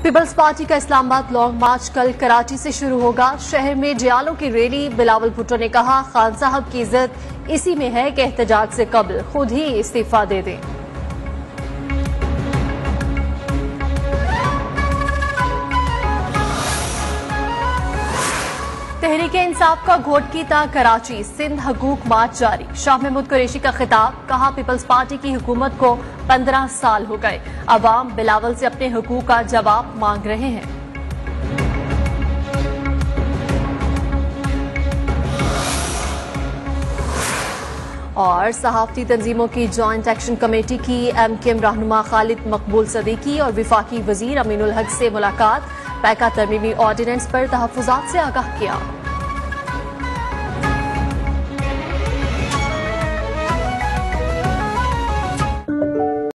Peoples party का Islamabad long मार्च कल कराची से शुरू होगा। शहर में जियालों की रैली। बिलावल भुट्टो ने कहा, खान साहब की इज्जत इसी में है कि एहतजाज से कबल खुद ही इस्तीफा दे दें। तहरीक इंसाफ का घोट की ता कराची सिंध हकूक मार्च जारी। शाह महमूद कुरैशी का खिताब। कहा, पीपल्स पार्टी की हुकूमत को 15 साल हो गए। अवाम बिलावल से अपने हुकूक का जवाब मांग रहे हैं। और सहाफती तंजीमों की जॉइंट एक्शन कमेटी की MKM रहनुमा खालिद मकबूल सदीकी और विफाकी वजीर अमीनुल हक से मुलाकात। पैका तरमीमी ऑर्डिनेंस पर तहफ्फुजात से आगाह किया।